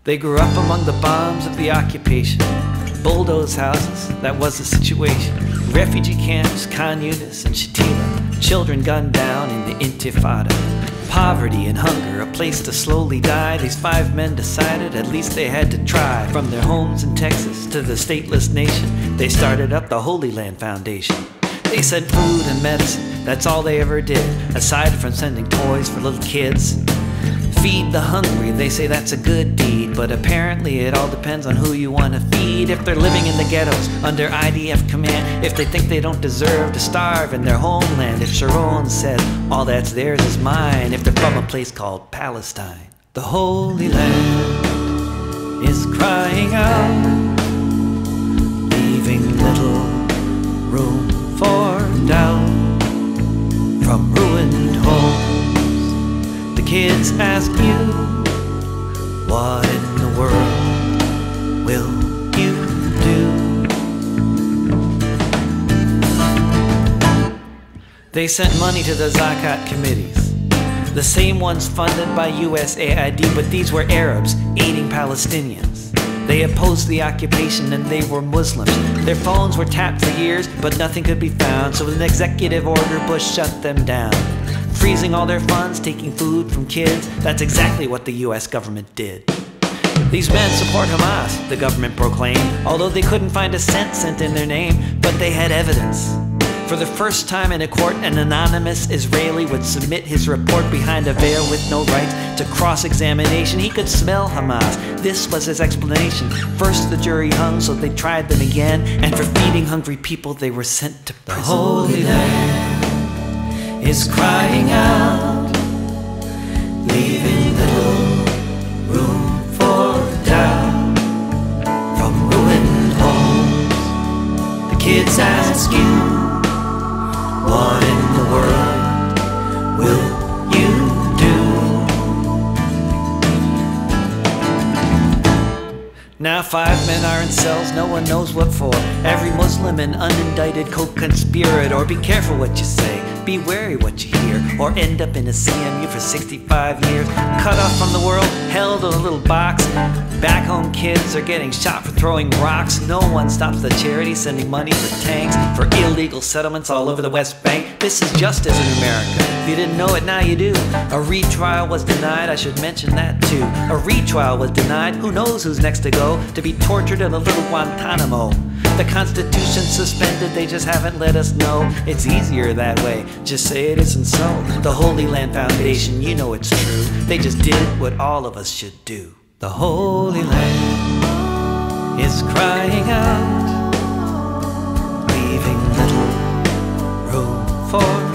They grew up among the bombs of the occupation, bulldozed houses, that was the situation. Refugee camps, Khan Yunis and Shatila, children gunned down in the Intifada. Poverty and hunger, a place to slowly die. These 5 men decided at least they had to try. From their homes in Texas to the stateless nation, they started up the Holy Land Foundation. They sent food and medicine, that's all they ever did, aside from sending toys for little kids. Feed the hungry, they say that's a good deed, but apparently it all depends on who you want to feed. If they're living in the ghettos under IDF command, if they think they don't deserve to starve in their homeland, if Sharon said all that's theirs is mine, if they're from a place called Palestine. The Holy Land is crying out, leaving little room for doubt. From ruined homes, the kids ask you, what in the world will you do? They sent money to the Zakat committees, the same ones funded by USAID, but these were Arabs aiding Palestinians. They opposed the occupation and they were Muslims. Their phones were tapped for years, but nothing could be found. So with an executive order, Bush shut them down, freezing all their funds, taking food from kids. That's exactly what the US government did. These men support Hamas, the government proclaimed, although they couldn't find a cent sent in their name, but they had evidence. For the first time in a court, an anonymous Israeli would submit his report behind a veil with no right to cross-examination. He could smell Hamas. This was his explanation. First the jury hung, so they tried them again, and for feeding hungry people they were sent to prison. The Holy Land is crying out, leaving little room for doubt. From ruined homes, the kids ask you, what in the world will you do? Now 5 men are in cells, no one knows what for. Every Muslim an unindicted co-conspirator. Be careful what you say, be wary what you hear, or end up in a CMU for 65 years. Cut off from the world, held in a little box. Back home kids are getting shot for throwing rocks. No one stops the charity sending money for tanks, for illegal settlements all over the West Bank. This is justice in America. If you didn't know it, now you do. A retrial was denied, I should mention that too. A retrial was denied, who knows who's next to go to be tortured in a little Guantanamo. The Constitution's suspended, they just haven't let us know. It's easier that way, just say it isn't so. The Holy Land Foundation, you know it's true. They just did what all of us should do. The Holy Land is crying out, leaving little room for